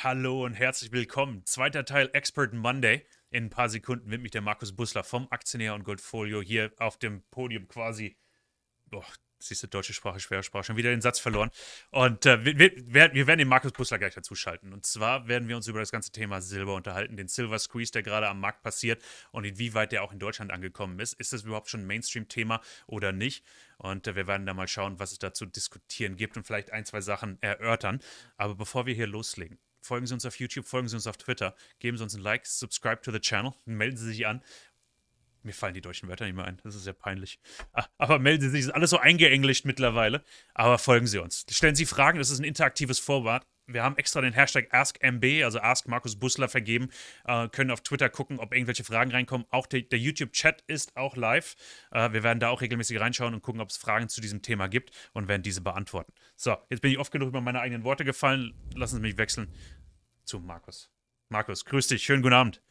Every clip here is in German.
Hallo und herzlich willkommen. Zweiter Teil Expert Monday. In ein paar Sekunden wird mich der Markus Bussler vom Aktionär und Goldfolio hier auf dem Podium quasi. Boah, siehst du, deutsche Sprache, schwere Sprache, schon wieder den Satz verloren. Und wir werden den Markus Bussler gleich dazu schalten. Und zwar werden wir uns über das ganze Thema Silber unterhalten, den Silver Squeeze, der gerade am Markt passiert und inwieweit der auch in Deutschland angekommen ist. Ist das überhaupt schon ein Mainstream-Thema oder nicht? Und wir werden da mal schauen, was es da zu diskutieren gibt und vielleicht ein, zwei Sachen erörtern. Aber bevor wir hier loslegen, folgen Sie uns auf YouTube, folgen Sie uns auf Twitter, geben Sie uns ein Like, subscribe to the channel, melden Sie sich an. Mir fallen die deutschen Wörter nicht mehr ein, das ist ja peinlich. Aber melden Sie sich, ist alles so eingeenglischt mittlerweile. Aber folgen Sie uns. Stellen Sie Fragen, das ist ein interaktives Format. Wir haben extra den Hashtag AskMB, also Ask Markus Bussler, vergeben. Können auf Twitter gucken, ob irgendwelche Fragen reinkommen. Auch der YouTube-Chat ist auch live. Wir werden da auch regelmäßig reinschauen und gucken, ob es Fragen zu diesem Thema gibt und werden diese beantworten. So, jetzt bin ich oft genug über meine eigenen Worte gefallen. Lassen Sie mich wechseln zu Markus. Markus, grüß dich, schönen guten Abend.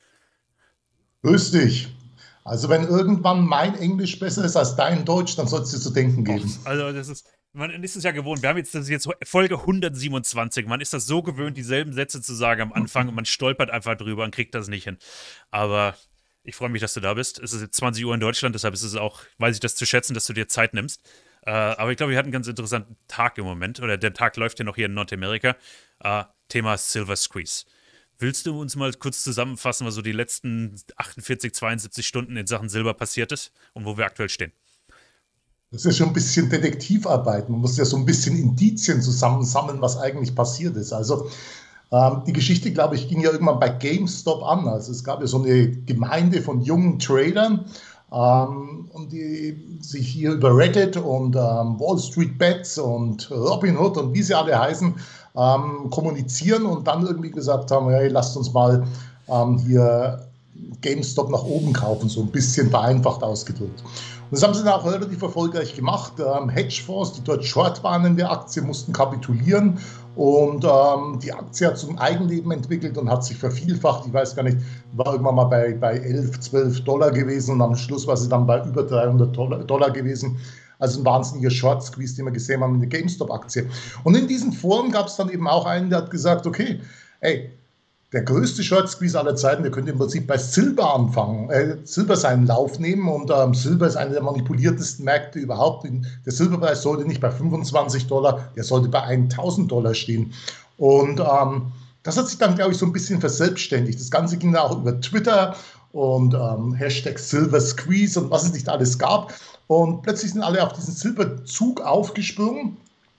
Grüß dich. Also wenn irgendwann mein Englisch besser ist als dein Deutsch, dann soll es dir zu denken geben. Also das ist, man ist es ja gewohnt. Wir haben jetzt, das ist jetzt Folge 127. Man ist das so gewöhnt, dieselben Sätze zu sagen am Anfang und man stolpert einfach drüber und kriegt das nicht hin. Aber ich freue mich, dass du da bist. Es ist jetzt 20 Uhr in Deutschland, deshalb ist es auch, weiß ich das zu schätzen, dass du dir Zeit nimmst. Aber ich glaube, wir hatten einen ganz interessanten Tag im Moment. Oder der Tag läuft ja noch hier in Nordamerika. Thema Silver Squeeze. Willst du uns mal kurz zusammenfassen, was so die letzten 48, 72 Stunden in Sachen Silber passiert ist und wo wir aktuell stehen? Das ist ja schon ein bisschen Detektivarbeit. Man muss ja so ein bisschen Indizien zusammensammeln, was eigentlich passiert ist. Also die Geschichte, glaube ich, ging ja irgendwann bei GameStop an. Also es gab ja so eine Gemeinde von jungen Tradern, und die sich hier über Reddit und Wall Street Bets und Robinhood und wie sie alle heißen, kommunizieren und dann irgendwie gesagt haben, hey, lasst uns mal hier GameStop nach oben kaufen, so ein bisschen vereinfacht ausgedrückt. Und das haben sie dann auch relativ erfolgreich gemacht. Hedgefonds, die dort short waren in der Aktie, mussten kapitulieren und die Aktie hat zum Eigenleben entwickelt und hat sich vervielfacht. Ich weiß gar nicht, war irgendwann mal bei 11, 12 Dollar gewesen und am Schluss war sie dann bei über 300 Dollar gewesen. Also ein wahnsinniger Short-Squeeze, den wir gesehen haben in der GameStop-Aktie. Und in diesen Foren gab es dann eben auch einen, der hat gesagt, okay, ey, der größte Short-Squeeze aller Zeiten, der könnte im Prinzip bei Silber anfangen, Silber seinen Lauf nehmen und Silber ist einer der manipuliertesten Märkte überhaupt. Der Silberpreis sollte nicht bei 25 Dollar, der sollte bei 1000 Dollar stehen. Und das hat sich dann, glaube ich, so ein bisschen verselbstständigt. Das Ganze ging dann auch über Twitter und Hashtag Silver Squeeze und was es nicht alles gab. Und plötzlich sind alle auf diesen Silberzug aufgesprungen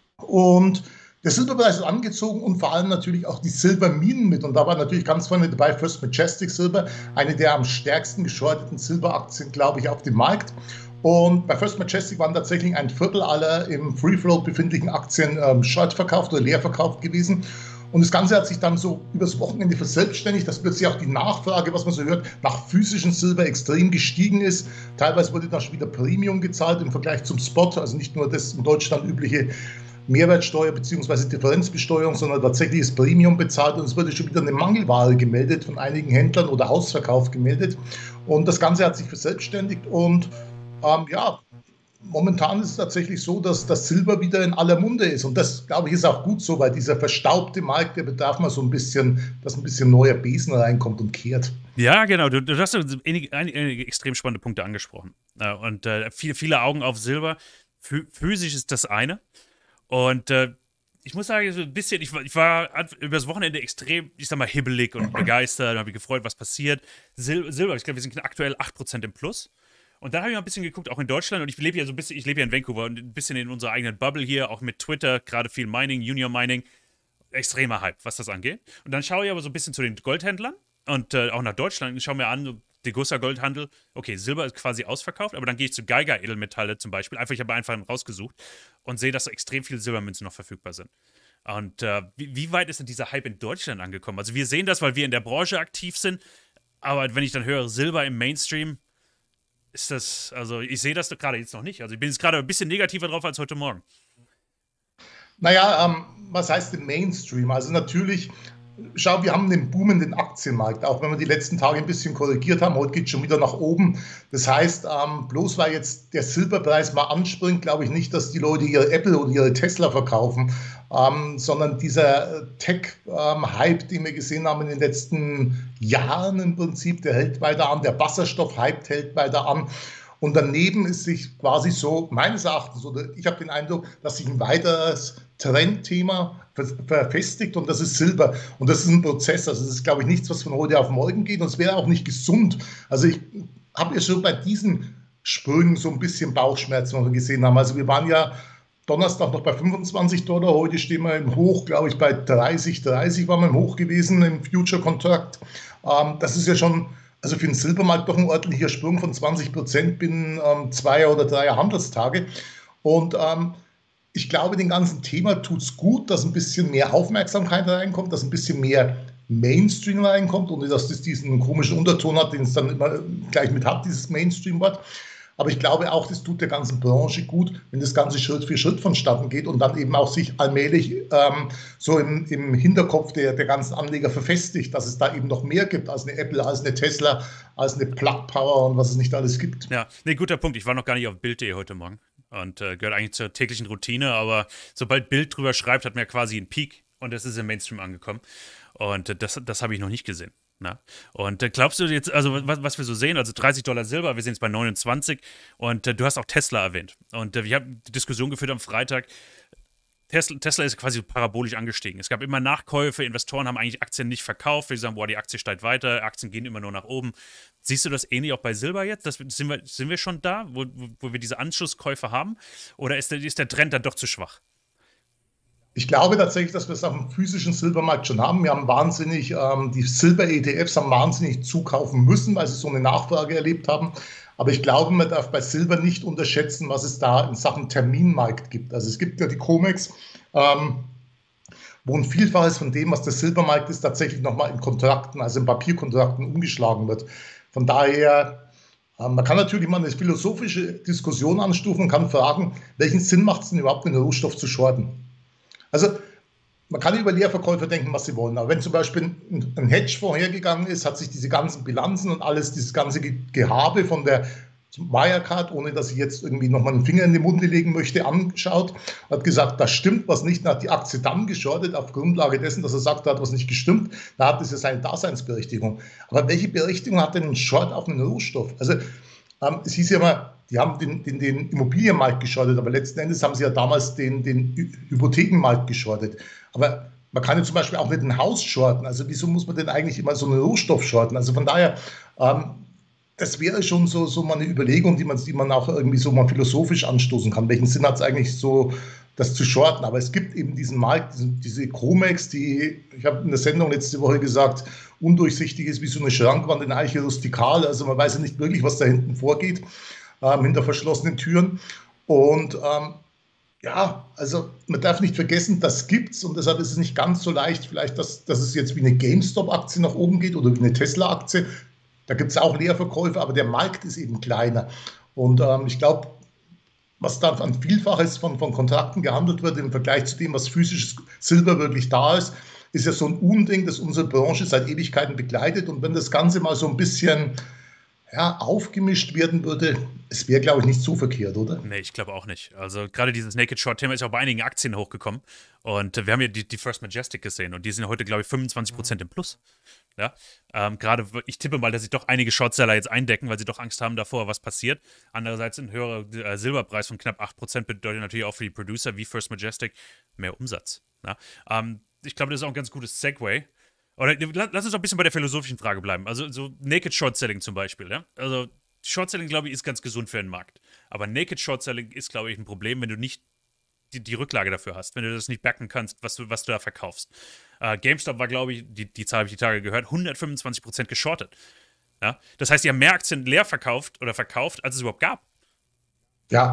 und der Silberpreis ist angezogen und vor allem natürlich auch die Silberminen mit. Und da war natürlich ganz vorne dabei First Majestic Silver, eine der am stärksten geschorteten Silberaktien, glaube ich, auf dem Markt. Und bei First Majestic waren tatsächlich ein Viertel aller im Free Float befindlichen Aktien short verkauft oder leer verkauft gewesen. Und das Ganze hat sich dann so übers Wochenende verselbstständigt, dass plötzlich auch die Nachfrage, was man so hört, nach physischem Silber extrem gestiegen ist. Teilweise wurde da schon wieder Premium gezahlt im Vergleich zum Spot, also nicht nur das in Deutschland übliche Mehrwertsteuer bzw. Differenzbesteuerung, sondern tatsächlich Premium bezahlt und es wurde schon wieder eine Mangelware gemeldet von einigen Händlern oder Ausverkauf gemeldet. Und das Ganze hat sich verselbstständigt und ja, momentan ist es tatsächlich so, dass das Silber wieder in aller Munde ist. Und das, glaube ich, ist auch gut so, weil dieser verstaubte Markt, der bedarf mal so ein bisschen, dass ein bisschen neuer Besen reinkommt und kehrt. Ja, genau. Du hast einige extrem spannende Punkte angesprochen. Und viele Augen auf Silber. Physisch ist das eine. Und ich muss sagen, so ein bisschen, ich war über das Wochenende extrem, ich sag mal, hibbelig und begeistert, habe mich gefreut, was passiert. Silber, ich glaube, wir sind aktuell 8% im Plus. Und dann habe ich mal ein bisschen geguckt, auch in Deutschland, und ich lebe ja so ein bisschen, ich lebe ja in Vancouver und ein bisschen in unserer eigenen Bubble hier, auch mit Twitter, gerade viel Mining, Junior Mining, extremer Hype, was das angeht. Und dann schaue ich aber so ein bisschen zu den Goldhändlern und auch nach Deutschland und schaue mir an, so Degussa Goldhandel, okay, Silber ist quasi ausverkauft, aber dann gehe ich zu Geiger Edelmetalle zum Beispiel, ich habe einfach rausgesucht und sehe, dass so extrem viele Silbermünzen noch verfügbar sind. Und wie weit ist denn dieser Hype in Deutschland angekommen? Also wir sehen das, weil wir in der Branche aktiv sind, aber wenn ich dann höre Silber im Mainstream, ist das, also ich sehe das gerade jetzt noch nicht. Also ich bin jetzt gerade ein bisschen negativer drauf als heute Morgen. Naja, was heißt im Mainstream? Also natürlich schau, wir haben einen boomenden Aktienmarkt, auch wenn wir die letzten Tage ein bisschen korrigiert haben. Heute geht es schon wieder nach oben. Das heißt, bloß weil jetzt der Silberpreis mal anspringt, glaube ich nicht, dass die Leute ihre Apple oder ihre Tesla verkaufen, sondern dieser Tech-Hype, den wir gesehen haben in den letzten Jahren im Prinzip, der hält weiter an. Der Wasserstoff-Hype hält weiter an. Und daneben ist sich quasi so, meines Erachtens, oder ich habe den Eindruck, dass sich ein weiteres Trendthema verfestigt und das ist Silber. Und das ist ein Prozess. Also das ist, glaube ich, nichts, was von heute auf morgen geht und es wäre auch nicht gesund. Also ich habe ja schon bei diesen Sprüngen so ein bisschen Bauchschmerzen, was wir gesehen haben. Also wir waren ja Donnerstag noch bei $25, heute stehen wir im Hoch, glaube ich, bei 30 waren wir im Hoch gewesen im Future-Kontrakt. Das ist ja schon, also für den Silbermarkt doch ein ordentlicher Sprung von 20% binnen 2 oder 3 Handelstage. Und ich glaube, dem ganzen Thema tut es gut, dass ein bisschen mehr Aufmerksamkeit reinkommt, dass ein bisschen mehr Mainstream reinkommt, ohne dass das diesen komischen Unterton hat, den es dann immer gleich mit hat, dieses Mainstream-Wort. Aber ich glaube auch, das tut der ganzen Branche gut, wenn das Ganze Schritt für Schritt vonstatten geht und dann eben auch sich allmählich so im Hinterkopf der ganzen Anleger verfestigt, dass es da eben noch mehr gibt als eine Apple, als eine Tesla, als eine Plug Power und was es nicht alles gibt. Ja, nee, guter Punkt. Ich war noch gar nicht auf Bild.de heute Morgen und gehört eigentlich zur täglichen Routine, aber sobald Bild drüber schreibt, hat man ja quasi einen Peak und das ist im Mainstream angekommen. Und das habe ich noch nicht gesehen. Na? Und glaubst du jetzt, also was wir so sehen, also $30 Silber, wir sind jetzt bei 29 und du hast auch Tesla erwähnt. Und wir haben die Diskussion geführt am Freitag. Tesla ist quasi parabolisch angestiegen. Es gab immer Nachkäufe, Investoren haben eigentlich Aktien nicht verkauft, wir sagen, boah, die Aktie steigt weiter, Aktien gehen immer nur nach oben. Siehst du das ähnlich auch bei Silber jetzt? Sind wir schon da, wo wir diese Anschlusskäufe haben? Oder ist der Trend dann doch zu schwach? Ich glaube tatsächlich, dass wir es auf dem physischen Silbermarkt schon haben. Wir haben wahnsinnig, die Silber-ETFs haben wahnsinnig zukaufen müssen, weil sie so eine Nachfrage erlebt haben. Aber ich glaube, man darf bei Silber nicht unterschätzen, was es da in Sachen Terminmarkt gibt. Also es gibt ja die COMEX, wo ein Vielfaches von dem, was der Silbermarkt ist, tatsächlich nochmal in Kontrakten, also in Papierkontrakten umgeschlagen wird. Von daher, man kann natürlich mal eine philosophische Diskussion anstufen und kann fragen, welchen Sinn macht es denn überhaupt, einen Rohstoff zu shorten? Also man kann über Leerverkäufer denken, was sie wollen. Aber wenn zum Beispiel ein Hedgefonds hergegangen ist, hat sich diese ganzen Bilanzen und alles, dieses ganze Gehabe von der Wirecard, ohne dass ich jetzt irgendwie nochmal einen Finger in den Mund legen möchte, angeschaut, hat gesagt, da stimmt was nicht, dann hat die Aktie dann geschortet auf Grundlage dessen, dass er sagt, da hat was nicht gestimmt, da hat es ja seine Daseinsberechtigung. Aber welche Berechtigung hat denn ein Short auf einen Rohstoff? Also es hieß ja immer, die haben den Immobilienmarkt geschortet, aber letzten Endes haben sie ja damals den Hypothekenmarkt geschortet. Aber man kann ja zum Beispiel auch nicht ein Haus shorten. Also wieso muss man denn eigentlich immer so einen Rohstoff shorten? Also von daher, das wäre schon so mal eine Überlegung, die man auch irgendwie so mal philosophisch anstoßen kann. Welchen Sinn hat es eigentlich so, das zu shorten? Aber es gibt eben diesen Markt, diese COMEX, die, ich habe in der Sendung letzte Woche gesagt, undurchsichtig ist wie so eine Schrankwand in Eiche rustikal. Also man weiß ja nicht wirklich, was da hinten vorgeht, hinter verschlossenen Türen. Und ja, also man darf nicht vergessen, das gibt's und deshalb ist es nicht ganz so leicht, vielleicht, dass es jetzt wie eine GameStop-Aktie nach oben geht oder wie eine Tesla-Aktie. Da gibt es auch Leerverkäufe, aber der Markt ist eben kleiner. Und ich glaube, was da an Vielfaches von Kontrakten gehandelt wird im Vergleich zu dem, was physisches Silber wirklich da ist ja so ein Unding, das unsere Branche seit Ewigkeiten begleitet. Und wenn das Ganze mal so ein bisschen aufgemischt werden würde, es wäre, glaube ich, nicht so verkehrt, oder? Nee, ich glaube auch nicht. Also gerade dieses Naked Short-Thema ist auch bei einigen Aktien hochgekommen. Und wir haben ja die First Majestic gesehen und die sind heute, glaube ich, 25% im Plus. Ja? Gerade, ich tippe mal, dass sich doch einige Shortseller jetzt eindecken, weil sie doch Angst haben davor, was passiert. Andererseits ein höherer Silberpreis von knapp 8% bedeutet natürlich auch für die Producer wie First Majestic mehr Umsatz. Ja? Ich glaube, das ist auch ein ganz gutes Segway. Oder lass uns doch ein bisschen bei der philosophischen Frage bleiben. Also so Naked Short Selling zum Beispiel. Ja? Also Short Selling, glaube ich, ist ganz gesund für den Markt. Aber Naked Short Selling ist, glaube ich, ein Problem, wenn du nicht die Rücklage dafür hast, wenn du das nicht backen kannst, was du da verkaufst. GameStop war, glaube ich, die Zahl habe ich die Tage gehört, 125% geschortet. Ja? Das heißt, die haben mehr Aktien leer verkauft, als es überhaupt gab. Ja,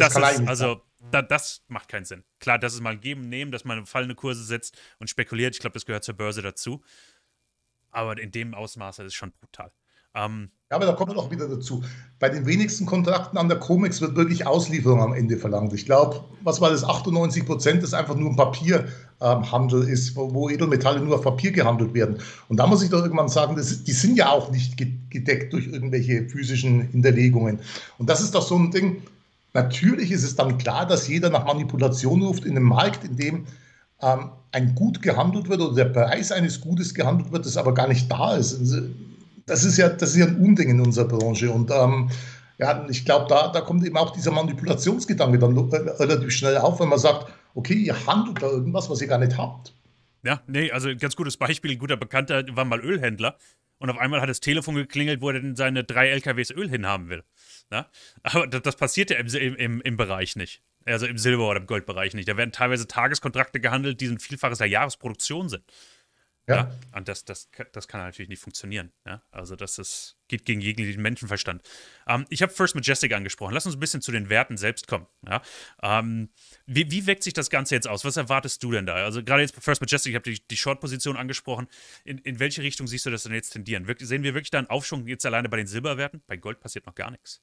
das macht keinen Sinn. Klar, das ist mal ein Geben und Nehmen, dass man fallende Kurse setzt und spekuliert. Ich glaube, das gehört zur Börse dazu. Aber in dem Ausmaß ist es schon brutal. Ja, aber da kommen wir doch wieder dazu. Bei den wenigsten Kontrakten an der COMEX wird wirklich Auslieferung am Ende verlangt. Ich glaube, was war das? 98% ist einfach nur ein Papierhandel ist, wo Edelmetalle nur auf Papier gehandelt werden. Und da muss ich doch irgendwann sagen, die sind ja auch nicht gedeckt durch irgendwelche physischen Hinterlegungen. Und das ist doch so ein Ding. Natürlich ist es dann klar, dass jeder nach Manipulation ruft in einem Markt, in dem ein Gut gehandelt wird oder der Preis eines Gutes gehandelt wird, das aber gar nicht da ist. Also, das ist ja ein Unding in unserer Branche. Und ja, ich glaube, da kommt eben auch dieser Manipulationsgedanke dann relativ schnell auf, wenn man sagt, okay, ihr handelt da irgendwas, was ihr gar nicht habt. Ja, nee, also ein ganz gutes Beispiel, ein guter Bekannter war mal Ölhändler und auf einmal hat das Telefon geklingelt, wo er denn seine 3 LKWs Öl hinhaben will. Na? Aber das passiert ja im Bereich nicht. Also im Silber- oder im Goldbereich nicht. Da werden teilweise Tageskontrakte gehandelt, die ein Vielfaches der Jahresproduktion sind. Ja, Ja, und das kann natürlich nicht funktionieren. Ja? Also geht gegen jeglichen Menschenverstand. Ich habe First Majestic angesprochen. Lass uns ein bisschen zu den Werten selbst kommen. Ja? Wie wirkt sich das Ganze jetzt aus? Was erwartest du denn da? Also gerade jetzt bei First Majestic, ich habe die Short-Position angesprochen. In welche Richtung siehst du das denn jetzt tendieren? Sehen wir wirklich da einen Aufschwung jetzt alleine bei den Silberwerten? Bei Gold passiert noch gar nichts.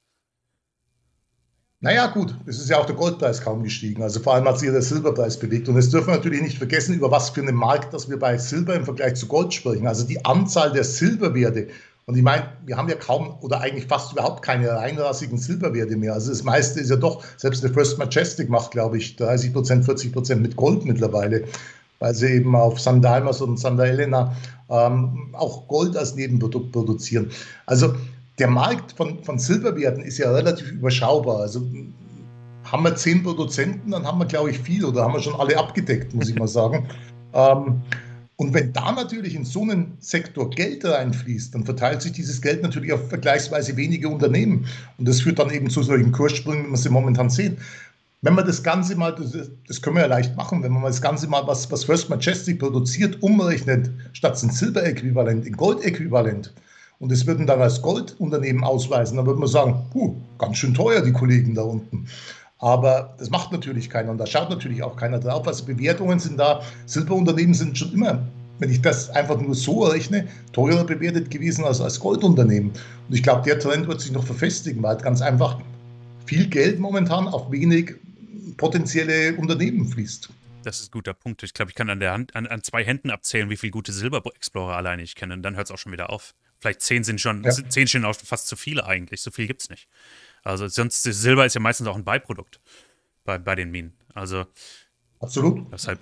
naja, gut, es ist ja auch der Goldpreis kaum gestiegen. Also vor allem hat sich ja der Silberpreis bewegt. Und jetzt dürfen wir natürlich nicht vergessen, über was für einen Markt, dass wir bei Silber im Vergleich zu Gold sprechen. Also die Anzahl der Silberwerte. Und ich meine, wir haben ja kaum oder eigentlich fast überhaupt keine reinrassigen Silberwerte mehr. Also das meiste ist ja doch, selbst der First Majestic macht, glaube ich, 30%, 40% mit Gold mittlerweile, weil sie eben auf St. Dalmas und St. Helena auch Gold als Nebenprodukt produzieren. Also der Markt von Silberwerten ist ja relativ überschaubar. Also haben wir 10 Produzenten, dann haben wir, glaube ich, viel oder haben wir schon alle abgedeckt, muss ich mal sagen. Ähm, und wenn da natürlich in so einen Sektor Geld reinfließt, dann verteilt sich dieses Geld natürlich auf vergleichsweise wenige Unternehmen. Und das führt dann eben zu solchen Kurssprüngen, wie wir sie momentan sehen. Wenn man das Ganze mal, das können wir ja leicht machen, wenn man mal das Ganze mal, was First Majestic produziert, umrechnet, statt ein Silberäquivalent in Goldäquivalent, und das würden dann als Goldunternehmen ausweisen, dann würde man sagen, ganz schön teuer, die Kollegen da unten. Aber das macht natürlich keiner und da schaut natürlich auch keiner drauf. Also Bewertungen sind da, Silberunternehmen sind schon immer, wenn ich das einfach nur so rechne, teurer bewertet gewesen als Goldunternehmen. Und ich glaube, der Trend wird sich noch verfestigen, weil ganz einfach viel Geld momentan auf wenig potenzielle Unternehmen fließt. Das ist ein guter Punkt. Ich glaube, ich kann an 2 Händen abzählen, wie viele gute Silber-Explorer alleine ich kenne. Und dann hört es auch schon wieder auf. Vielleicht 10 Ja, 10 sind auch fast zu viele eigentlich. So viel gibt es nicht. Also sonst, Silber ist ja meistens auch ein Beiprodukт bei den Minen. Also absolut. deshalb.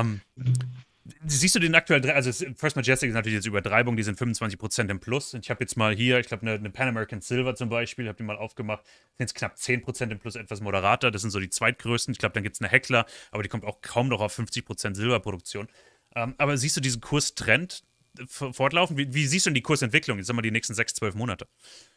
Siehst du den aktuell, also First Majestic ist natürlich jetzt Übertreibung, die sind 25% im Plus. Und ich habe jetzt mal hier, ich glaube, eine Pan American Silver zum Beispiel, habe die mal aufgemacht, sind jetzt knapp 10% im Plus, etwas moderater. Das sind so die zweitgrößten. Ich glaube, dann gibt es eine Heckler, aber die kommt auch kaum noch auf 50% Silberproduktion. Aber siehst du diesen Kurstrend fortlaufen? Wie siehst du denn die Kursentwicklung, jetzt sagen wir die nächsten 6, 12 Monate?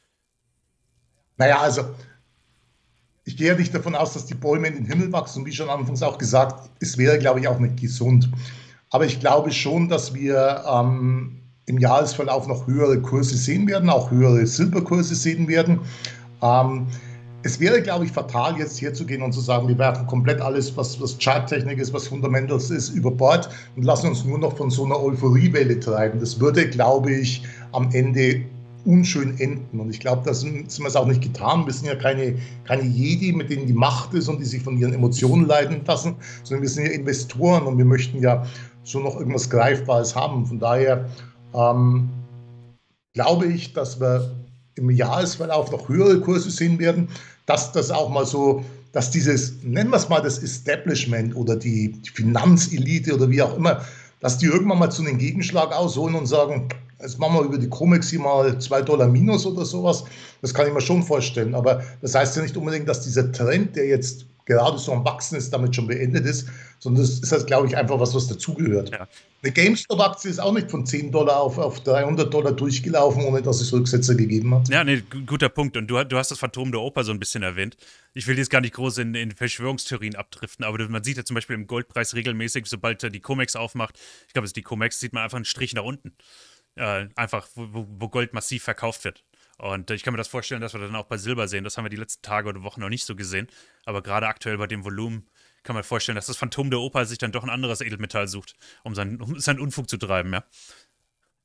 Naja, also ich gehe ja nicht davon aus, dass die Bäume in den Himmel wachsen. Und wie schon anfangs auch gesagt, es wäre, glaube ich, auch nicht gesund. Aber ich glaube schon, dass wir im Jahresverlauf noch höhere Kurse sehen werden, auch höhere Silberkurse sehen werden. Ähm, Es wäre, glaube ich, fatal, jetzt herzugehen und zu sagen, wir werfen komplett alles, was Charttechnik ist, was Fundamentals ist, über Bord und lassen uns nur noch von so einer Euphoriewelle treiben. Das würde, glaube ich, am Ende unschön enden. Und ich glaube, da sind wir es auch nicht getan. Wir sind ja keine Jedi, mit denen die Macht ist und die sich von ihren Emotionen leiten lassen, sondern wir sind ja Investoren und wir möchten ja schon noch irgendwas Greifbares haben. Von daher ähm, glaube ich, dass wir im Jahresverlauf noch höhere Kurse sehen werden, dass das auch mal so, dass dieses, nennen wir es mal das Establishment oder die Finanzelite oder wie auch immer, dass die irgendwann mal zu einem Gegenschlag ausholen und sagen, jetzt machen wir über die Comex hier mal $2 minus oder sowas. Das kann ich mir schon vorstellen. Aber das heißt ja nicht unbedingt, dass dieser Trend, der jetzt gerade so am Wachsen ist, damit schon beendet ist, sondern das ist halt, glaube ich, einfach was dazugehört. Ja. Eine GameStop-Aktie ist auch nicht von $10 auf $300 durchgelaufen, ohne dass es Rücksetzer gegeben hat. Ja, nee, guter Punkt. Und du hast das Phantom der Oper so ein bisschen erwähnt. Ich will jetzt gar nicht groß in Verschwörungstheorien abdriften, aber man sieht ja zum Beispiel im Goldpreis regelmäßig, sobald er die Comex aufmacht, ich glaube, es ist die Comex, sieht man einfach einen Strich nach unten. Einfach, wo Gold massiv verkauft wird. Und ich kann mir das vorstellen, dass wir das dann auch bei Silber sehen. Das haben wir die letzten Tage oder Wochen noch nicht so gesehen. Aber gerade aktuell bei dem Volumen kann man vorstellen, dass das Phantom der Oper sich dann doch ein anderes Edelmetall sucht, um seinen Unfug zu treiben, ja.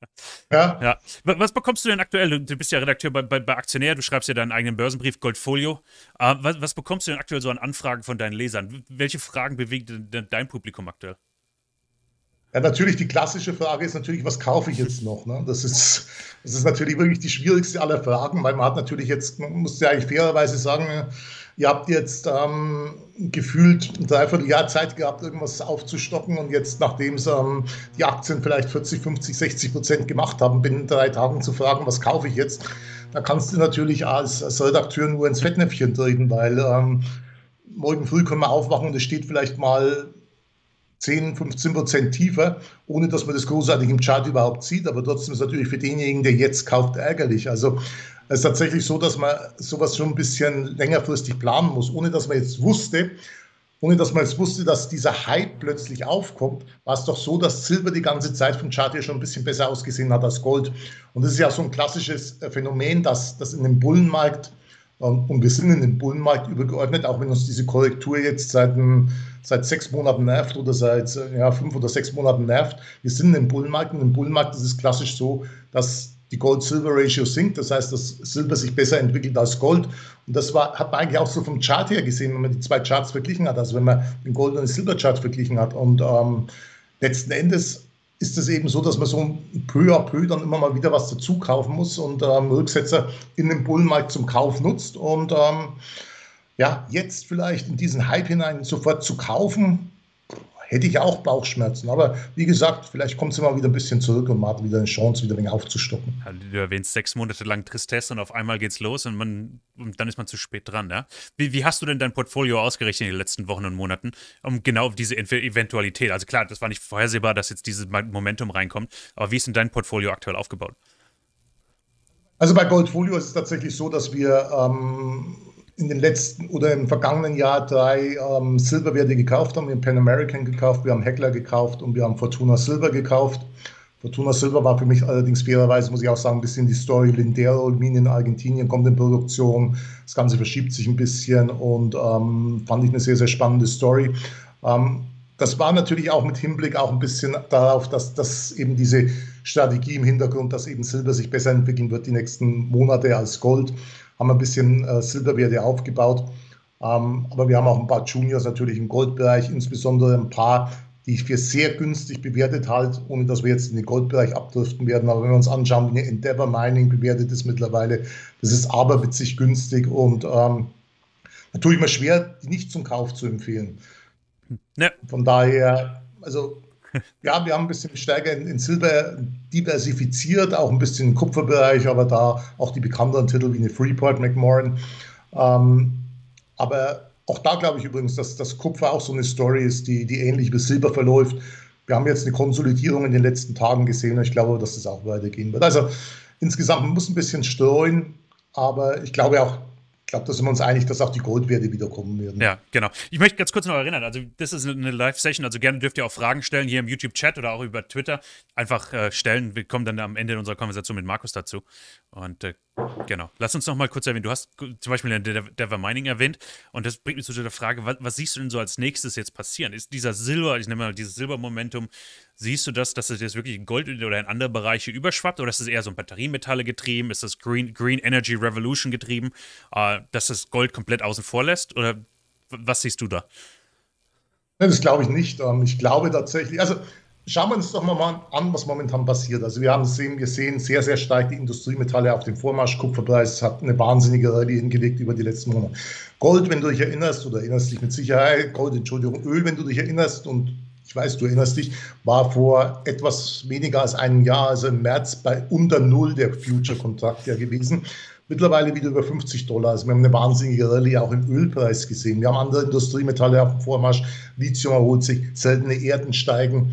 Ja, Ja. Was bekommst du denn aktuell? Du bist ja Redakteur bei Aktionär, du schreibst ja deinen eigenen Börsenbrief, Goldfolio. Was bekommst du denn aktuell so an Anfragen von deinen Lesern? Welche Fragen bewegt denn dein Publikum aktuell? ja, natürlich die klassische Frage ist natürlich, was kaufe ich jetzt noch? Ne? Das ist natürlich wirklich die schwierigste aller Fragen, weil man hat natürlich jetzt, man muss ja eigentlich fairerweise sagen, ihr habt jetzt gefühlt ein Dreivierteljahr Zeit gehabt, irgendwas aufzustocken und jetzt, nachdem es die Aktien vielleicht 40, 50, 60% gemacht haben, binnen 3 Tagen zu fragen, was kaufe ich jetzt? Da kannst du natürlich als Redakteur nur ins Fettnäpfchen treten, weil morgen früh können wir aufwachen und es steht vielleicht mal 10, 15% tiefer, ohne dass man das großartig im Chart überhaupt sieht. Aber trotzdem ist es natürlich für denjenigen, der jetzt kauft, ärgerlich. Also es ist tatsächlich so, dass man sowas schon ein bisschen längerfristig planen muss, ohne dass man jetzt wusste, dass dieser Hype plötzlich aufkommt, war es doch so, dass Silber die ganze Zeit vom Chart her schon ein bisschen besser ausgesehen hat als Gold. Und das ist ja so ein klassisches Phänomen, dass in dem Bullenmarkt, und wir sind in den Bullenmarkt übergeordnet, auch wenn uns diese Korrektur jetzt seit 6 Monaten nervt oder seit 5 oder 6 Monaten nervt. Wir sind in den Bullenmarkt und im Bullenmarkt ist es klassisch so, dass die Gold-Silver-Ratio sinkt. Das heißt, dass Silber sich besser entwickelt als Gold. Und das hat man eigentlich auch so vom Chart her gesehen, wenn man die zwei Charts verglichen hat, also wenn man den Gold- und den Silber-Chart verglichen hat. Und letzten Endes ist es eben so, dass man so peu à peu dann immer mal wieder was dazu kaufen muss und Rücksetzer in den Bullenmarkt zum Kauf nutzt. Und ja, jetzt vielleicht in diesen Hype hinein sofort zu kaufen, hätte ich auch Bauchschmerzen. Aber wie gesagt, vielleicht kommt es immer wieder ein bisschen zurück und man hat wieder eine Chance, wieder ein wenig aufzustocken. Ja, du erwähnst 6 Monate lang Tristesse und auf einmal geht's los und dann ist man zu spät dran, ja? Wie hast du denn dein Portfolio ausgerichtet in den letzten Wochen und Monaten, um genau auf diese Eventualität? Also klar, das war nicht vorhersehbar, dass jetzt dieses Momentum reinkommt, aber wie ist denn dein Portfolio aktuell aufgebaut? Also bei Goldfolio ist es tatsächlich so, dass wir in den letzten oder im vergangenen Jahr 3 Silberwerte gekauft haben. Wir haben Pan American gekauft, wir haben Heckler gekauft und wir haben Fortuna Silver gekauft. Fortuna Silver war für mich allerdings fairerweise, muss ich auch sagen, ein bisschen die Story. Lindero, Mine in Argentinien kommt in Produktion. Das Ganze verschiebt sich ein bisschen und fand ich eine sehr, sehr spannende Story. Das war natürlich auch mit Hinblick auch ein bisschen darauf, dass eben diese Strategie im Hintergrund, dass eben Silber sich besser entwickeln wird die nächsten Monate als Gold, haben wir ein bisschen Silberwerte aufgebaut. Aber wir haben auch ein paar Juniors natürlich im Goldbereich, insbesondere ein paar, die ich für sehr günstig bewertet halte, ohne dass wir jetzt in den Goldbereich abdriften werden. Aber wenn wir uns anschauen, wie eine Endeavor Mining bewertet ist mittlerweile, das ist aberwitzig günstig und da tue ich mir schwer, die nicht zum Kauf zu empfehlen. Ne, Von daher, also ja, wir haben ein bisschen stärker in Silber diversifiziert, auch ein bisschen im Kupferbereich, aber da auch die bekannteren Titel wie eine Freeport McMoran. Ähm, aber auch da glaube ich übrigens, dass das Kupfer auch so eine Story ist, die ähnlich wie Silber verläuft. Wir haben jetzt eine Konsolidierung in den letzten Tagen gesehen und ich glaube, dass das auch weitergehen wird. Also insgesamt man muss ein bisschen streuen, aber ich glaube, da sind wir uns einig, dass auch die Goldwerte wiederkommen werden. ja, genau. Ich möchte ganz kurz noch erinnern, also das ist eine Live-Session, also gerne dürft ihr auch Fragen stellen hier im YouTube-Chat oder auch über Twitter. Einfach stellen, wir kommen dann am Ende unserer Konversation mit Markus dazu. Und genau, lass uns noch mal kurz erwähnen, du hast zum Beispiel Endeavor Mining erwähnt und das bringt mich zu der Frage, was siehst du denn so als nächstes jetzt passieren? Ist dieser Silber, ich nehme mal dieses Silbermomentum, siehst du das, dass es jetzt wirklich in Gold oder in andere Bereiche überschwappt oder ist es eher so ein Batteriemetalle getrieben, ist das Green Energy Revolution getrieben, dass das Gold komplett außen vor lässt oder was siehst du da? Nein, das glaube ich nicht. Ich glaube tatsächlich, also schauen wir uns doch mal an, was momentan passiert. Also wir sehen sehr, sehr stark die Industriemetalle auf dem Vormarsch. Kupferpreis hat eine wahnsinnige Rallye hingelegt über die letzten Monate. Gold, wenn du dich erinnerst, oder erinnerst dich mit Sicherheit, Gold, Entschuldigung, Öl, wenn du dich erinnerst, und ich weiß, du erinnerst dich, war vor etwas weniger als einem Jahr, also im März, bei unter Null der Future-Kontrakt ja gewesen. Mittlerweile wieder über $50. Also wir haben eine wahnsinnige Rallye auch im Ölpreis gesehen. Wir haben andere Industriemetalle auf dem Vormarsch. Lithium erholt sich, seltene Erden steigen.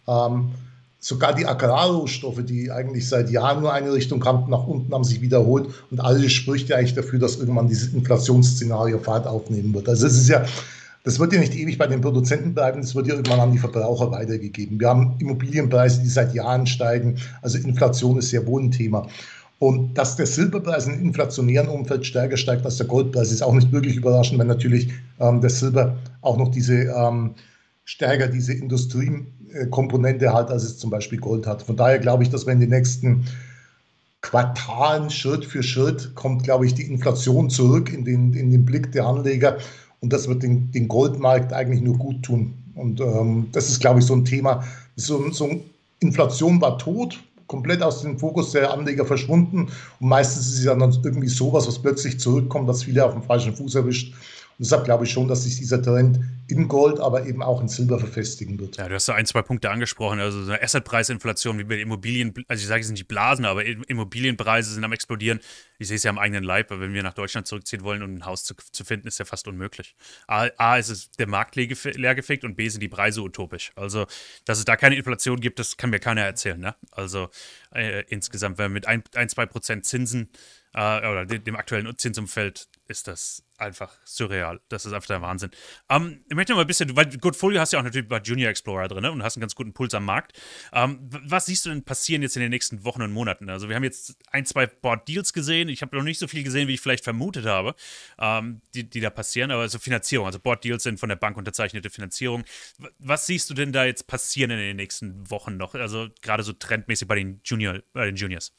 Sogar die Agrarrohstoffe, die eigentlich seit Jahren nur eine Richtung kannten, nach unten haben sich wiederholt. Und alles spricht ja eigentlich dafür, dass irgendwann dieses Inflationsszenario Fahrt aufnehmen wird. Also das wird ja nicht ewig bei den Produzenten bleiben, das wird ja irgendwann an die Verbraucher weitergegeben. Wir haben Immobilienpreise, die seit Jahren steigen. Also Inflation ist sehr wohl ein Thema. Und dass der Silberpreis in inflationären Umfeld stärker steigt als der Goldpreis, ist auch nicht wirklich überraschend, weil natürlich der Silber auch noch diese stärker diese Industriekomponente hat, als es zum Beispiel Gold hat. Von daher glaube ich, dass wir in den nächsten Quartalen Schritt für Schritt kommt, glaube ich, die Inflation zurück in den Blick der Anleger und das wird den Goldmarkt eigentlich nur gut tun. Und das ist, glaube ich, so ein Thema. Inflation war tot, komplett aus dem Fokus der Anleger verschwunden und meistens ist es ja dann irgendwie sowas, was plötzlich zurückkommt, das viele auf dem falschen Fuß erwischt. Und deshalb glaube ich schon, dass sich dieser Trend in Gold, aber eben auch in Silber verfestigen wird. Ja, du hast so ein, zwei Punkte angesprochen. Also so eine Assetpreisinflation wie bei Immobilien, also ich sage, es sind die Blasen, aber Immobilienpreise sind am explodieren. Ich sehe es ja am eigenen Leib, weil wenn wir nach Deutschland zurückziehen wollen und ein Haus zu finden, ist ja fast unmöglich. A ist es der Markt leergefegt und B sind die Preise utopisch. Also, dass es da keine Inflation gibt, das kann mir keiner erzählen. Ne? Also insgesamt, wenn wir mit 1-2% Zinsen oder dem aktuellen Zinsumfeld ist das einfach surreal. Das ist einfach der Wahnsinn. Ich möchte noch mal ein bisschen, weil Goldfolio hast ja auch natürlich bei Junior Explorer drin, ne? Und hast einen ganz guten Puls am Markt. Was siehst du denn passieren jetzt in den nächsten Wochen und Monaten? Also wir haben jetzt ein, zwei Board-Deals gesehen. Ich habe noch nicht so viel gesehen, wie ich vielleicht vermutet habe, die da passieren. Aber so Finanzierung, also Board-Deals sind von der Bank unterzeichnete Finanzierung. Was siehst du denn da jetzt passieren in den nächsten Wochen noch? Also gerade so trendmäßig bei den Juniors.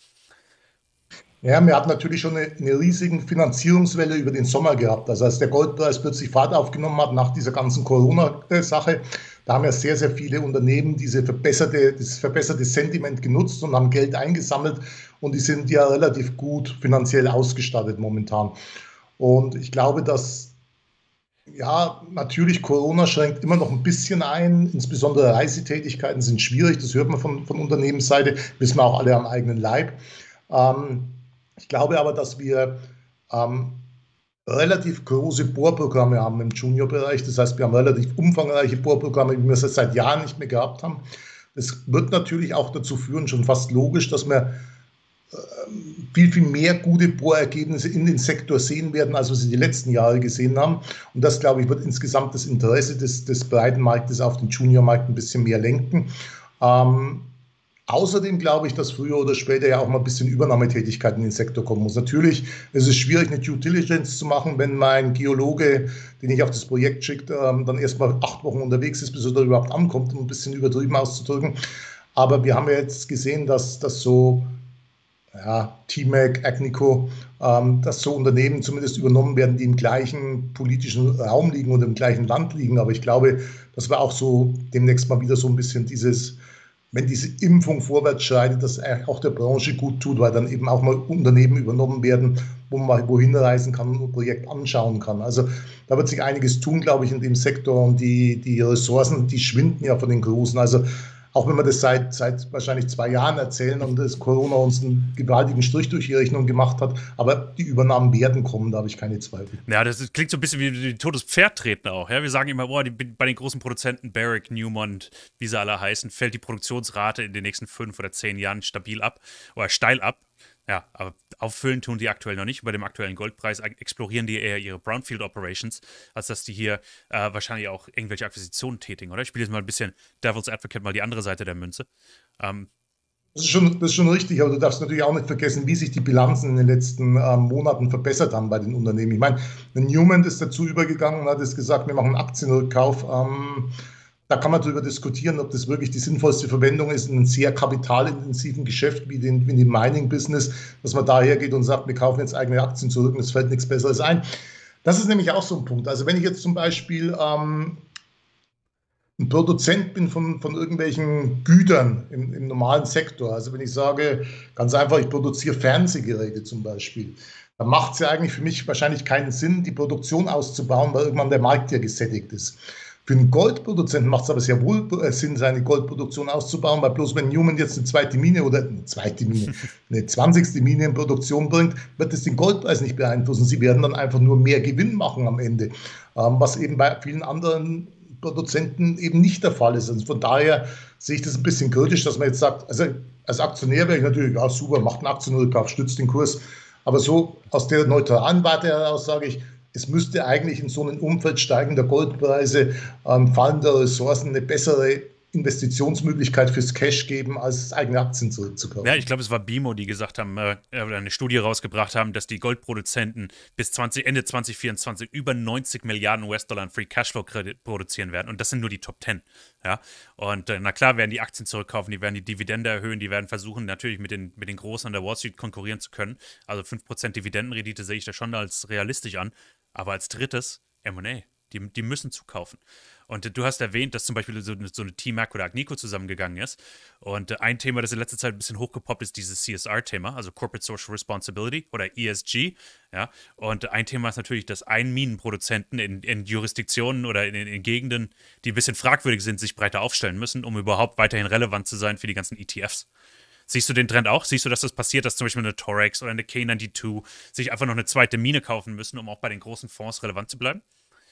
Ja, wir hatten natürlich schon eine riesige Finanzierungswelle über den Sommer gehabt. Also als der Goldpreis plötzlich Fahrt aufgenommen hat nach dieser ganzen Corona-Sache, da haben ja sehr, sehr viele Unternehmen das verbesserte Sentiment genutzt und haben Geld eingesammelt und die sind ja relativ gut finanziell ausgestattet momentan. Und ich glaube, dass ja, natürlich Corona schränkt immer noch ein bisschen ein, insbesondere Reisetätigkeiten sind schwierig, das hört man von Unternehmensseite, wissen wir auch alle am eigenen Leib. Ähm, Ich glaube aber, dass wir relativ große Bohrprogramme haben im Junior-Bereich. Das heißt, wir haben relativ umfangreiche Bohrprogramme, wie wir es seit Jahren nicht mehr gehabt haben. Das wird natürlich auch dazu führen, schon fast logisch, dass wir viel, viel mehr gute Bohrergebnisse in den Sektor sehen werden, als wir sie die letzten Jahre gesehen haben. Und das, glaube ich, wird insgesamt das Interesse des breiten Marktes auf den Junior-Markt ein bisschen mehr lenken. Außerdem glaube ich, dass früher oder später ja auch mal ein bisschen Übernahmetätigkeit in den Sektor kommen muss. Natürlich ist es schwierig, eine Due Diligence zu machen, wenn mein Geologe, den ich auf das Projekt schickt, dann erst mal 8 Wochen unterwegs ist, bis er da überhaupt ankommt, um ein bisschen übertrieben auszudrücken. Aber wir haben ja jetzt gesehen, dass das so, ja, TMAC, Agnico, dass so Unternehmen zumindest übernommen werden, die im gleichen politischen Raum liegen oder im gleichen Land liegen. Aber ich glaube, dass wir auch so demnächst mal wieder so ein bisschen wenn diese Impfung vorwärts schreitet, dass auch der Branche gut tut, weil dann eben auch mal Unternehmen übernommen werden, wo man mal wohin reisen kann und ein Projekt anschauen kann. Also da wird sich einiges tun, glaube ich, in dem Sektor und die Ressourcen, die schwinden ja von den Großen. Also auch wenn wir das seit wahrscheinlich 2 Jahren erzählen und das Corona uns einen gewaltigen Strich durch die Rechnung gemacht hat, aber die Übernahmen werden kommen, da habe ich keine Zweifel. Ja, das klingt so ein bisschen wie die totes Pferd treten auch. Ja? Wir sagen immer, bei den großen Produzenten Barrick, Newmont, wie sie alle heißen, fällt die Produktionsrate in den nächsten 5 oder 10 Jahren stabil ab oder steil ab. Ja, aber auffüllen tun die aktuell noch nicht. Bei dem aktuellen Goldpreis explorieren die eher ihre Brownfield Operations, als dass die hier wahrscheinlich auch irgendwelche Akquisitionen tätigen, oder? Ich spiele jetzt mal ein bisschen Devil's Advocate, mal die andere Seite der Münze. Das ist schon richtig, aber du darfst natürlich auch nicht vergessen, wie sich die Bilanzen in den letzten Monaten verbessert haben bei den Unternehmen. Ich meine, Newmont ist dazu übergegangen und hat jetzt gesagt, wir machen einen Aktienrückkauf. Da kann man darüber diskutieren, ob das wirklich die sinnvollste Verwendung ist in einem sehr kapitalintensiven Geschäft wie dem Mining-Business, dass man daher geht und sagt, wir kaufen jetzt eigene Aktien zurück und es fällt nichts Besseres ein. Das ist nämlich auch so ein Punkt. Also wenn ich jetzt zum Beispiel ein Produzent bin von irgendwelchen Gütern im normalen Sektor, also wenn ich sage, ganz einfach, ich produziere Fernsehgeräte zum Beispiel, dann macht es ja eigentlich für mich wahrscheinlich keinen Sinn, die Produktion auszubauen, weil irgendwann der Markt ja gesättigt ist. Für einen Goldproduzenten macht es aber sehr wohl Sinn, seine Goldproduktion auszubauen, weil bloß wenn Newmont jetzt eine 20. Mine in Produktion bringt, wird es den Goldpreis nicht beeinflussen. Sie werden dann einfach nur mehr Gewinn machen am Ende, was eben bei vielen anderen Produzenten eben nicht der Fall ist. Und von daher sehe ich das ein bisschen kritisch, dass man jetzt sagt, also als Aktionär wäre ich natürlich, ja super, macht einen Aktienrückkauf, stützt den Kurs. Aber so aus der neutralen Warte heraus sage ich, es müsste eigentlich in so einem Umfeld steigender Goldpreise, fallender Ressourcen eine bessere Investitionsmöglichkeit fürs Cash geben, als eigene Aktien zurückzukaufen. Ja, ich glaube, es war BIMO, die gesagt haben, oder eine Studie rausgebracht haben, dass die Goldproduzenten bis Ende 2024 über 90 Milliarden US-Dollar an Free Cashflow produzieren werden. Und das sind nur die Top 10. Ja? Und na klar werden die Aktien zurückkaufen, die werden die Dividende erhöhen, die werden versuchen, natürlich mit den Großen an der Wall Street konkurrieren zu können. Also 5% Dividendenrendite sehe ich da schon als realistisch an. Aber als drittes M&A. Die müssen zukaufen. Und du hast erwähnt, dass zum Beispiel so eine T-Mac oder Agnico zusammengegangen ist. Und ein Thema, das in letzter Zeit ein bisschen hochgepoppt ist, dieses CSR-Thema, also Corporate Social Responsibility oder ESG. Ja? Und ein Thema ist natürlich, dass Minenproduzenten in Jurisdiktionen oder in Gegenden, die ein bisschen fragwürdig sind, sich breiter aufstellen müssen, um überhaupt weiterhin relevant zu sein für die ganzen ETFs. Siehst du den Trend auch? Siehst du, dass das passiert, dass zum Beispiel eine Torex oder eine K92 sich einfach noch eine zweite Mine kaufen müssen, um auch bei den großen Fonds relevant zu bleiben?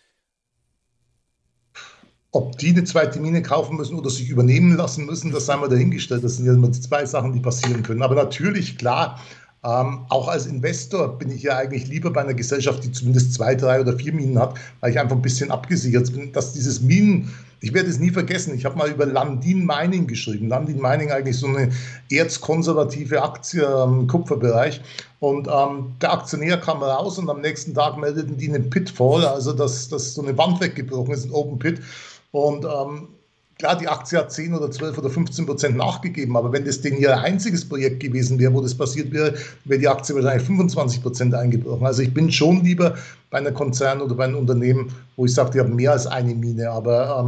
Ob die eine zweite Mine kaufen müssen oder sich übernehmen lassen müssen, das sei mal dahingestellt. Das sind ja immer die zwei Sachen, die passieren können. Aber natürlich, klar, auch als Investor bin ich ja eigentlich lieber bei einer Gesellschaft, die zumindest 2, 3 oder 4 Minen hat, weil ich einfach ein bisschen abgesichert bin, dass dieses Minen, ich werde es nie vergessen, ich habe mal über Lundin Mining geschrieben. Lundin Mining eigentlich so eine erzkonservative Aktie im Kupferbereich. Und der Aktionär kam raus und am nächsten Tag meldeten die einen Pitfall, also dass so eine Wand weggebrochen ist, ein Open Pit. Und klar, die Aktie hat 10 oder 12 oder 15% nachgegeben, aber wenn das denn ihr einziges Projekt gewesen wäre, wo das passiert wäre, wäre die Aktie wahrscheinlich 25% eingebrochen. Also ich bin schon lieber bei einer Konzern oder bei einem Unternehmen, wo ich sage, die haben mehr als eine Mine, aber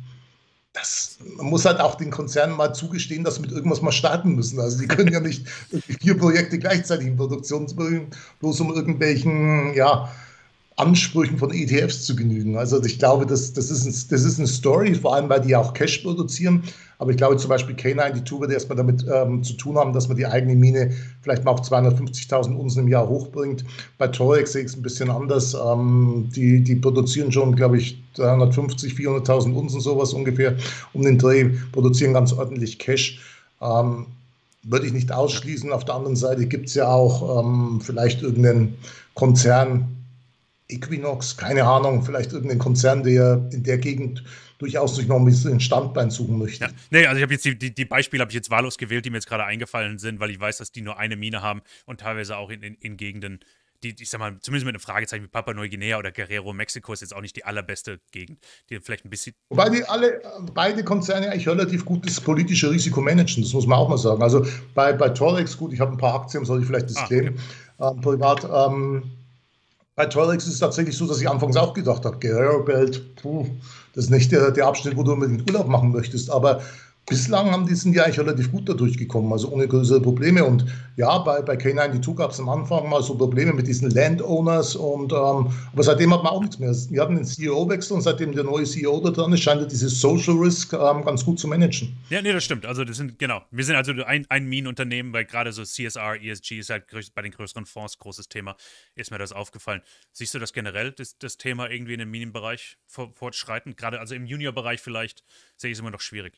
man muss halt auch den Konzernen mal zugestehen, dass sie mit irgendwas mal starten müssen. Also die können ja nicht 4 Projekte gleichzeitig in Produktion bringen, bloß um irgendwelchen, ja, Ansprüchen von ETFs zu genügen. Also ich glaube, das ist eine Story, vor allem weil die auch Cash produzieren. Aber ich glaube zum Beispiel K92 wird erstmal damit zu tun haben, dass man die eigene Mine vielleicht mal auf 250.000 Unzen im Jahr hochbringt. Bei Torex sehe ich es ein bisschen anders. Die produzieren schon, glaube ich, 350.000, 400.000 Unzen, sowas ungefähr um den Dreh, produzieren ganz ordentlich Cash. Würde ich nicht ausschließen. Auf der anderen Seite gibt es ja auch vielleicht irgendeinen Konzern, Equinox, keine Ahnung, vielleicht irgendein Konzern, der in der Gegend durchaus sich noch ein bisschen ein Standbein suchen möchte. Ja. Nee, also ich habe jetzt die Beispiele habe ich jetzt wahllos gewählt, die mir jetzt gerade eingefallen sind, weil ich weiß, dass die nur eine Mine haben und teilweise auch in Gegenden, die, ich sag mal, zumindest mit einem Fragezeichen wie Papua-Neuguinea oder Guerrero, Mexiko ist jetzt auch nicht die allerbeste Gegend, die vielleicht ein bisschen. Wobei beide Konzerne eigentlich relativ gutes politische Risiko managen, das muss man auch mal sagen. Also bei Torex, gut, ich habe ein paar Aktien, soll ich vielleicht disclaimen, privat. Bei Torex ist es tatsächlich so, dass ich anfangs auch gedacht habe, Guerrero Belt, das ist nicht der Abschnitt, wo du unbedingt Urlaub machen möchtest. Aber bislang sind die eigentlich relativ gut dadurch gekommen, also ohne größere Probleme. Und ja, bei K92 gab es am Anfang mal so Probleme mit diesen Landowners. Aber seitdem hat man auch nichts mehr. Wir hatten den CEO-Wechsel und seitdem der neue CEO da dran ist, scheint er dieses Social Risk ganz gut zu managen. Ja, nee, das stimmt. Also wir sind also ein Minenunternehmen, weil gerade so CSR, ESG ist halt bei den größeren Fonds großes Thema, ist mir das aufgefallen. Siehst du das generell, das Thema irgendwie in den Minenbereich fortschreiten? Gerade also im Juniorbereich vielleicht sehe ich es immer noch schwierig.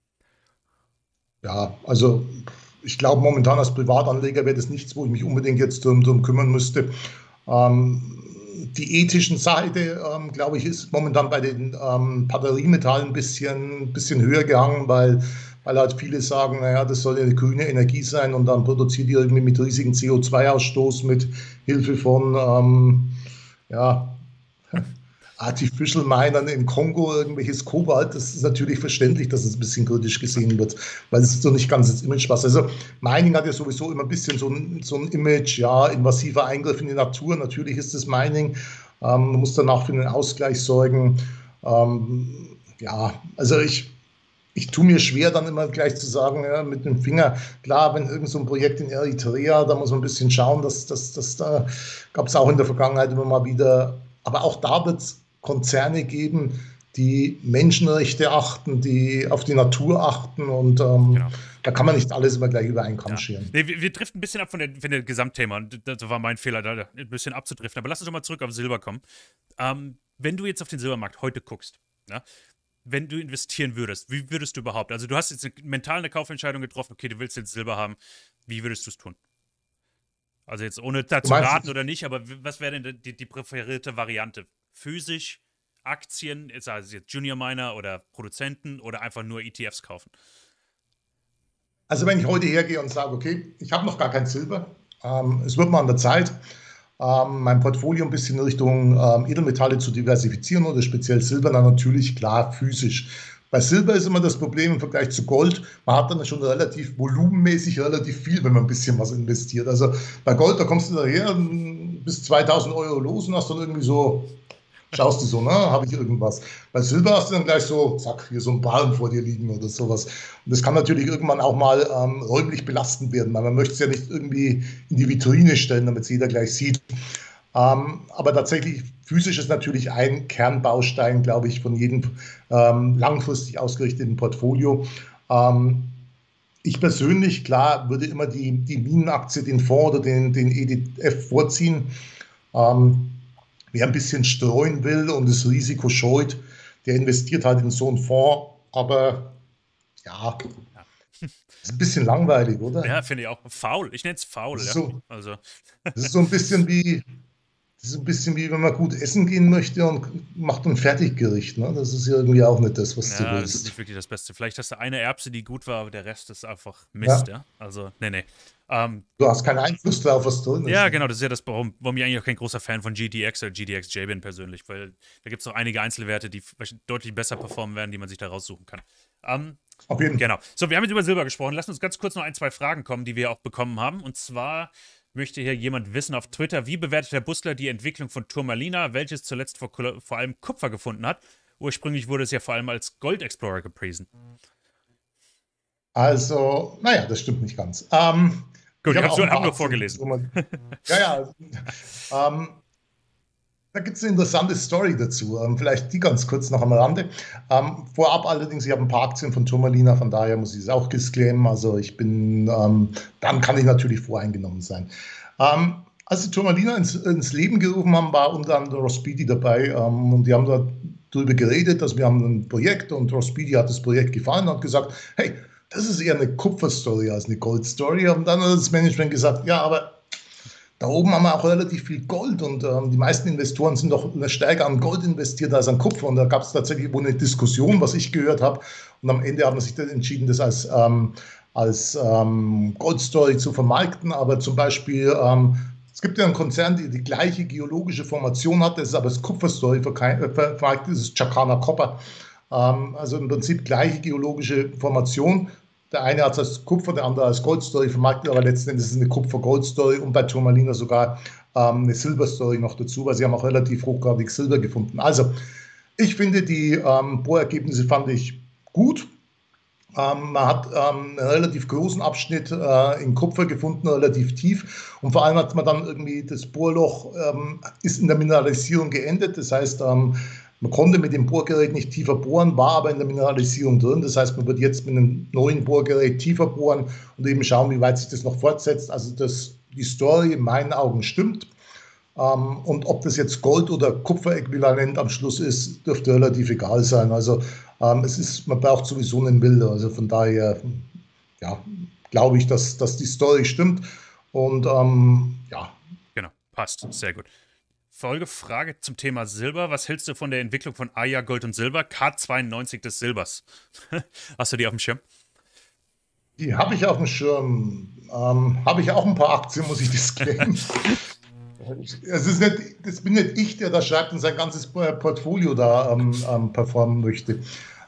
Ja, also ich glaube momentan als Privatanleger wäre das nichts, wo ich mich unbedingt jetzt drum kümmern müsste. Die ethischen Seite, glaube ich, ist momentan bei den Batteriemetallen ein bisschen höher gehangen, weil halt viele sagen, naja, das soll ja eine grüne Energie sein und dann produziert die irgendwie mit riesigen CO2-Ausstoß mit Hilfe von Artificial Minern im Kongo, irgendwelches Kobalt. Das ist natürlich verständlich, dass es ein bisschen kritisch gesehen wird, weil es so nicht ganz das Image passt. Also Mining hat ja sowieso immer ein bisschen so ein Image, ja, invasiver Eingriff in die Natur. Natürlich ist das Mining. Man muss danach für einen Ausgleich sorgen. Also ich tue mir schwer, dann immer gleich zu sagen, ja, mit dem Finger, klar, wenn irgend so ein Projekt in Eritrea, da muss man ein bisschen schauen, da gab es auch in der Vergangenheit immer mal wieder, aber auch da wird es Konzerne geben, die Menschenrechte achten, die auf die Natur achten und genau. Da kann man nicht alles immer gleich über einen Kamm scheren. Nee, wir driften ein bisschen ab von dem Gesamtthema und das war mein Fehler, da ein bisschen abzudriften, aber lass uns doch mal zurück auf Silber kommen. Wenn du jetzt auf den Silbermarkt heute guckst, ja, wenn du investieren würdest, wie würdest du überhaupt, also du hast jetzt mental eine Kaufentscheidung getroffen, okay, du willst jetzt Silber haben, wie würdest du es tun? Also jetzt ohne dazu raten oder nicht, aber was wäre denn die präferierte Variante? Physisch, Aktien, also jetzt Junior Miner oder Produzenten oder einfach nur ETFs kaufen? Also wenn ich heute hergehe und sage, okay, ich habe noch gar kein Silber, es wird mal an der Zeit, mein Portfolio ein bisschen in Richtung Edelmetalle zu diversifizieren oder speziell Silber, dann natürlich klar physisch. Bei Silber ist immer das Problem im Vergleich zu Gold, man hat dann schon relativ volumenmäßig relativ viel, wenn man ein bisschen was investiert. Also bei Gold, da kommst du daher bis 2.000 € los und hast dann irgendwie so, schaust du so, ne, habe ich irgendwas. Bei Silber hast du dann gleich so, zack, hier so ein Barren vor dir liegen oder sowas. Und das kann natürlich irgendwann auch mal räumlich belastend werden, weil man möchte es ja nicht irgendwie in die Vitrine stellen, damit es jeder gleich sieht. Aber tatsächlich, physisch ist natürlich ein Kernbaustein, glaube ich, von jedem langfristig ausgerichteten Portfolio. Ähm, Ich persönlich, klar, würde immer die Minenaktie, den Fonds oder den ETF vorziehen. Ähm, Wer ein bisschen streuen will und das Risiko scheut, der investiert halt in so einen Fonds. Aber ja, Ja, ist ein bisschen langweilig, oder? ja, finde ich auch faul. Ich nenne es Das faul, ist ja. so, Also, das ist so ein bisschen wie, das ist ein bisschen wie, wenn man gut essen gehen möchte und macht ein Fertiggericht. Ne? Das ist ja irgendwie auch nicht das, was du ja, das ist willst. nicht wirklich das Beste. Vielleicht hast du eine Erbse, die gut war, aber der Rest ist einfach Mist, Ja, ja. Also, nee, nee. Ähm, du hast keinen Einfluss darauf, was drin ist. ja, Ne? genau, das ist ja das, warum ich eigentlich auch kein großer Fan von GDX oder GDXJ bin persönlich, weil da gibt es auch einige Einzelwerte, die deutlich besser performen werden, die man sich da raussuchen kann. Ähm, Auf jeden Fall. genau. So, wir haben jetzt über Silber gesprochen. Lass uns ganz kurz noch ein, zwei Fragen kommen, die wir auch bekommen haben. Und zwar möchte hier jemand wissen auf Twitter, wie bewertet Herr Bustler die Entwicklung von Turmalina, welches zuletzt vor allem Kupfer gefunden hat? Ursprünglich wurde es ja vor allem als Gold Explorer gepriesen. Also, naja, das stimmt nicht ganz. Gut, Ich ich habe auch ein hab paar nur Aktien. vorgelesen. Ja, ja. Da gibt es eine interessante Story dazu. Vielleicht die ganz kurz noch am Rande. Vorab allerdings, ich habe ein paar Aktien von Turmalina, von daher muss ich es auch disclaimen. Also ich bin, dann kann ich natürlich voreingenommen sein. Als die Turmalina ins Leben gerufen haben, war unter anderem Ross Beatty dabei. Und die haben da darüber geredet, dass wir haben ein Projekt und Ross Beatty hat das Projekt gefallen und hat gesagt, hey, das ist eher eine Kupferstory als eine Goldstory. Und dann hat das Management gesagt, ja, aber da oben haben wir auch relativ viel Gold und die meisten Investoren sind doch stärker an Gold investiert als an Kupfer. Und da gab es tatsächlich wohl eine Diskussion, was ich gehört habe. Und am Ende haben wir sich dann entschieden, das als Goldstory zu vermarkten. Aber zum Beispiel, es gibt ja einen Konzern, der die gleiche geologische Formation hat, das ist aber das Kupferstory vermarktet, das ist Chakana Copper. Also im Prinzip gleiche geologische Formation. Der eine hat es als Kupfer, der andere als Goldstory vermarktet, aber letzten Endes ist es eine Kupfer-Gold-Story und bei Turmalina sogar eine Silber-Story noch dazu, weil sie haben auch relativ hochgradig Silber gefunden. Also ich finde, die Bohrergebnisse fand ich gut. Man hat einen relativ großen Abschnitt in Kupfer gefunden, relativ tief. Und vor allem hat man dann irgendwie das Bohrloch ist in der Mineralisierung geendet. Das heißt, man konnte mit dem Bohrgerät nicht tiefer bohren, war aber in der Mineralisierung drin. Das heißt, man wird jetzt mit einem neuen Bohrgerät tiefer bohren und eben schauen, wie weit sich das noch fortsetzt. Also die Story in meinen Augen stimmt. Und ob das jetzt Gold- oder Kupferäquivalent am Schluss ist, dürfte relativ egal sein. Also man braucht sowieso einen Bilder. Also von daher, ja, glaube ich, dass die Story stimmt. Und ja. Genau, passt. Sehr gut. Folgefrage zum Thema Silber. Was hältst du von der Entwicklung von Aya Gold und Silber, K92 des Silbers? Hast du die auf dem Schirm? Die habe ich auf dem Schirm. Habe ich auch ein paar Aktien, muss ich disclaimen. Das bin nicht ich, der da schreibt und sein ganzes Portfolio da performen möchte.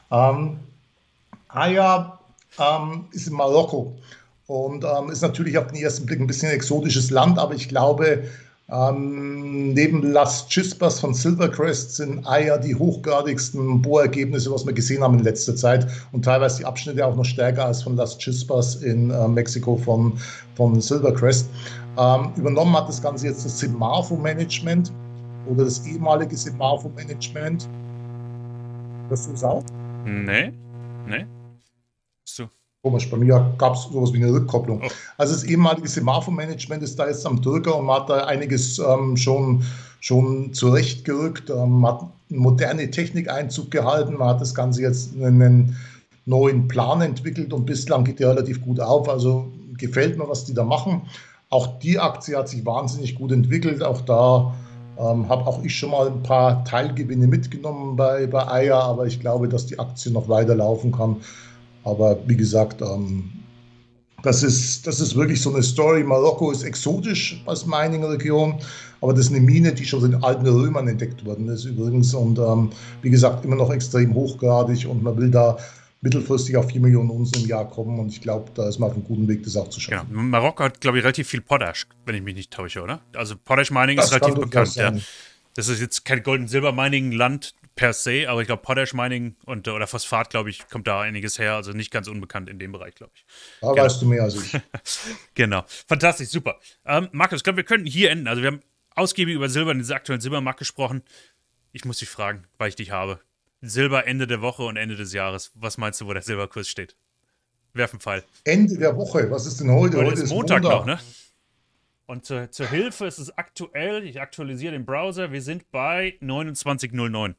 Aya ist in Marokko und ist natürlich auf den ersten Blick ein bisschen ein exotisches Land, aber ich glaube, neben Las Chispas von Silvercrest sind Aya die hochgradigsten Bohrergebnisse, was wir gesehen haben in letzter Zeit und teilweise die Abschnitte auch noch stärker als von Las Chispas in Mexiko von Silvercrest. Übernommen hat das Ganze jetzt das Semarfo-Management oder das ehemalige Semarfo-Management. Hörst du es auch? Nee, nee. So. Komisch, bei mir gab es sowas wie eine Rückkopplung. Oh. Also das ehemalige Semarfo-Management ist da jetzt am Drücker und man hat da einiges schon zurechtgerückt, hat eine moderne Technik Einzug gehalten, man hat das Ganze jetzt in einen neuen Plan entwickelt und bislang geht der relativ gut auf. Also gefällt mir, was die da machen. Auch die Aktie hat sich wahnsinnig gut entwickelt. Auch da Habe auch ich schon mal ein paar Teilgewinne mitgenommen bei Eier, aber ich glaube, dass die Aktie noch weiterlaufen kann. Aber wie gesagt, das ist wirklich so eine Story. Marokko ist exotisch als Mining-Region, aber das ist eine Mine, die schon von den alten Römern entdeckt worden ist übrigens. Und wie gesagt, immer noch extrem hochgradig und man will da mittelfristig auf 4 Millionen Unzen im Jahr kommen. Und ich glaube, da ist man auf einem guten Weg, das auch zu Genau. schaffen. Marokko hat, glaube ich, relativ viel Potash, wenn ich mich nicht täusche, oder? Also Potash Mining ist Das kann relativ durchaus bekannt, ja. sein. Das ist jetzt kein Gold-Silber-Mining-Land per se, aber ich glaube, Potash-Mining und oder Phosphat, glaube ich, kommt da einiges her. Also nicht ganz unbekannt in dem Bereich, glaube ich. Da Genau. weißt du mehr als ich. Genau. Fantastisch, super. Markus, ich glaube, wir könnten hier enden. Also wir haben ausgiebig über Silber, den aktuellen Silbermarkt gesprochen. Ich muss dich fragen, weil ich dich habe. Silber Ende der Woche und Ende des Jahres. Was meinst du, wo der Silberkurs steht? Werf einen Pfeil. Ende der Woche, was ist denn heute? Heute Heute ist ist Montag noch, Montag. ne? Und zur Hilfe ist es aktuell, ich aktualisiere den Browser, wir sind bei 29,09.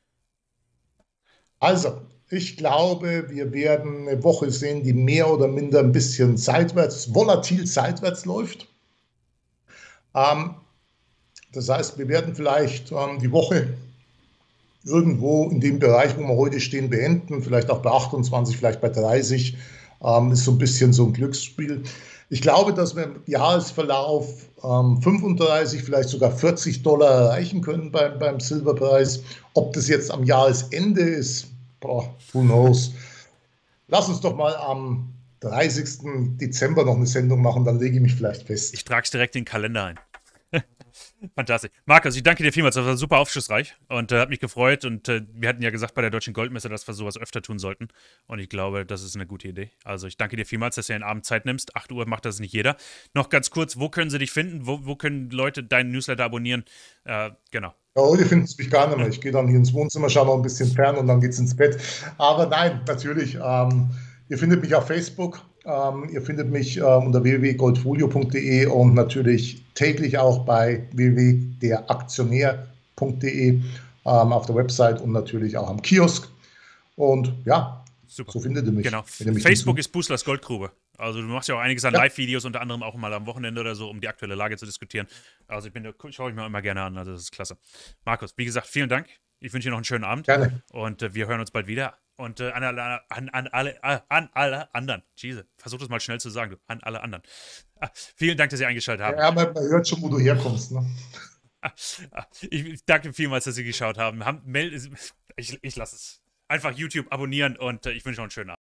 Also, ich glaube, wir werden eine Woche sehen, die mehr oder minder ein bisschen seitwärts, volatil seitwärts läuft. Ähm, Das heißt, wir werden vielleicht die Woche irgendwo in dem Bereich, wo wir heute stehen, beenden, vielleicht auch bei 28, vielleicht bei 30. Ist so ein bisschen so ein Glücksspiel. Ich glaube, dass wir im Jahresverlauf 35, vielleicht sogar $40 erreichen können beim Silberpreis. Ob das jetzt am Jahresende ist, boah, who knows. Lass uns doch mal am 30. Dezember noch eine Sendung machen, dann lege ich mich vielleicht fest. Ich trage es direkt in den Kalender ein. Fantastisch. Markus, ich danke dir vielmals. Das war super aufschlussreich und hat mich gefreut. Und wir hatten ja gesagt bei der Deutschen Goldmesse, dass wir sowas öfter tun sollten. Und ich glaube, das ist eine gute Idee. Also ich danke dir vielmals, dass du den Abend Zeit nimmst. 8 Uhr macht das nicht jeder. Noch ganz kurz, wo können sie dich finden? Wo können Leute deinen Newsletter abonnieren? Genau. Ja, heute finden Sie mich gar nicht mehr. Ich gehe dann hier ins Wohnzimmer, schaue noch ein bisschen fern und dann geht es ins Bett. Aber nein, natürlich. Ihr findet mich auf Facebook. Ihr findet mich unter www.goldfolio.de und natürlich täglich auch bei www.deraktionär.de auf der Website und natürlich auch am Kiosk. Und ja, Super. so findet ihr mich. Genau. Wenn ihr mich Facebook hinzu- ist Buslers Goldgrube. Also du machst ja auch einiges an Ja, Live-Videos, unter anderem auch mal am Wochenende oder so, um die aktuelle Lage zu diskutieren. Also schaue ich mir immer gerne an. Also das ist klasse. Markus, wie gesagt, vielen Dank. Ich wünsche dir noch einen schönen Abend gerne. und wir hören uns bald wieder. Und an alle anderen. Jesus, versuch das mal schnell zu sagen, du. An alle anderen. Vielen Dank, dass Sie eingeschaltet haben. Ja, man hört schon, wo du herkommst. Ne? Ich danke vielmals, dass Sie geschaut haben. Ich lasse es. Einfach YouTube abonnieren und ich wünsche noch einen schönen Abend.